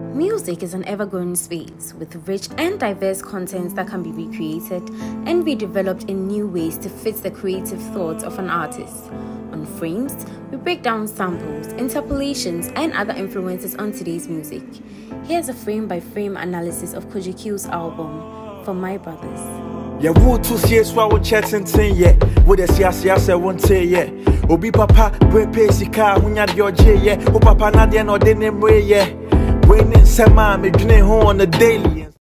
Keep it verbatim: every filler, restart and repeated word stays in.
Music is an ever-growing space with rich and diverse contents that can be recreated and redeveloped in new ways to fit the creative thoughts of an artist. On Frames, we break down samples, interpolations, and other influences on today's music. Here's a frame-by-frame analysis of Kojo's album, For My Brothers. Yeah, woo to see us while we're chatting, yeah. With a siasa won't say, yeah. Obi papa, break pace, car, when you're your J, yeah. O papa, Nadia, no, they name, yeah. When it's a man, me doing home on the daily.